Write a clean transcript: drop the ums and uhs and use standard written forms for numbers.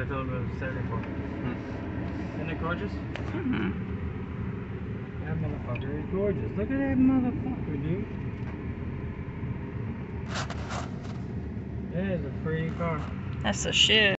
I told him it was 74. Isn't it gorgeous? Mm-hmm. That motherfucker is gorgeous. Look at that motherfucker, dude. That is a pretty car. That's the shit.